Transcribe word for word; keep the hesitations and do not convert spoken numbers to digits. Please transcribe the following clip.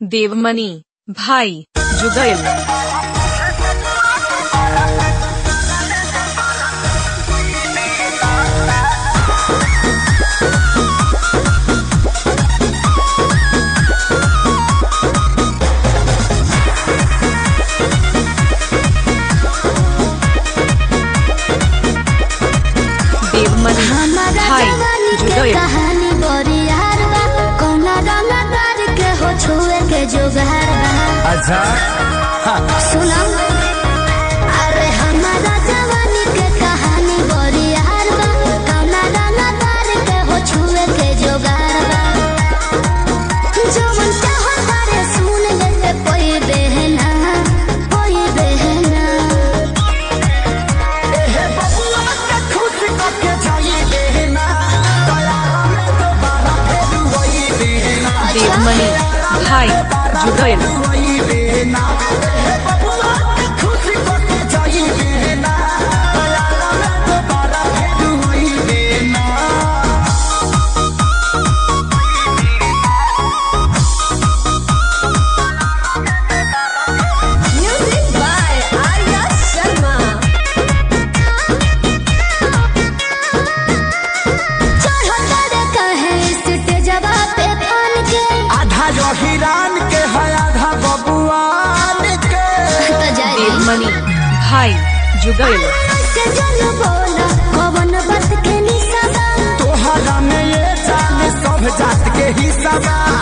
देवमणि भाई जुगल। देवमणि भाई जुगल। कहानी बोरियार बा कोना रंगा तार के हो छुए के जुगार बा। अच्छा सुना अरे हमारा जवानी के कहानी बोरियार बा कोना रंगा तार के हो छुए के जुगार बा। जो मन चाहो तारे सुन ले कोई बहना कोई बहना। एहे बबुआ के खुश करके जाई देना दया में दोबारा फिर वही देना। देवमणि भाई जुगल। वही देना एहे बबुआ के खुश करके जाई देना दया में दोबारा फिर वही देना। Music by Arya Sharma। चढ़ो तारे कहे स्टेजवा पे फान के आधा जो हिरान के है आधा बबुआन के। तो जाए देवमणि भाई जुगल। के जन बोला कवन बात के निशाबा। तोहरा में ये जान सब जात के हिस्सा बा।